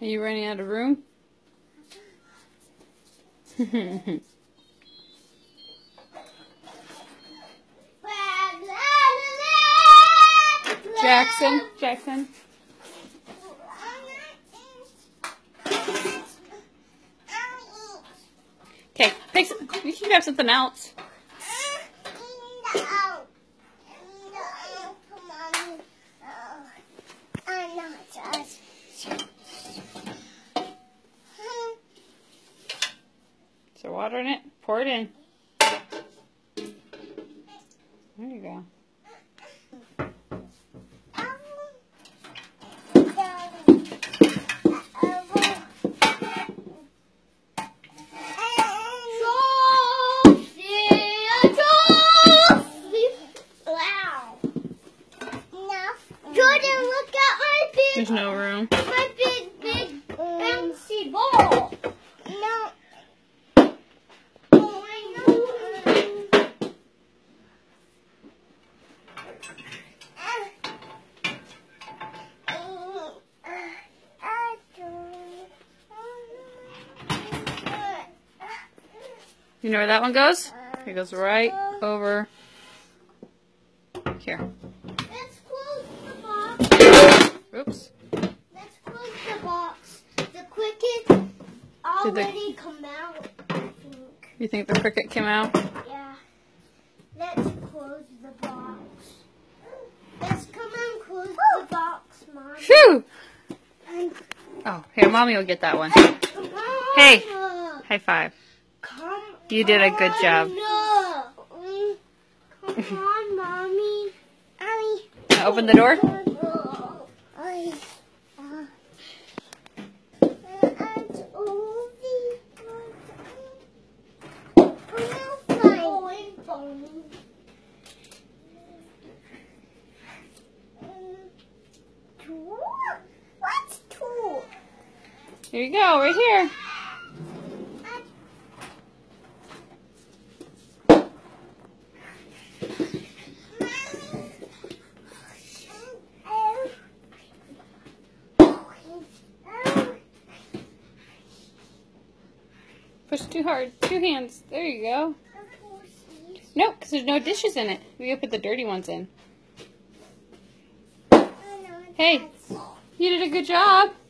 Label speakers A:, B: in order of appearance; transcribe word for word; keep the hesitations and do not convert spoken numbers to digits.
A: Are you running out of room? Jackson, Jackson. Okay, pick some, you can grab something else. So water in it, pour it in. There you go.
B: Jordyn, look at my big.
A: There's no room.
B: My big, big bouncy ball. No. Oh, I know.
A: You know where that one goes? It goes right over here.
B: Let's close the box.
A: Oops.
B: Let's close the box. The cricket already come out, I think.
A: You think the cricket came out?
B: Yeah. Let's close the box. Let's come and close the box, Mom.
A: Phew! Oh, here, Mommy will get that one. Hey, high five.
B: Come
A: You did a good job.
B: No. Come on, Mommy. Mommy.
A: Now open the door.
B: What's two?
A: Here you go, right here. Push too hard. Two hands. There you go. Nope, because there's no dishes in it. We gotta put the dirty ones in. Hey, you did a good job.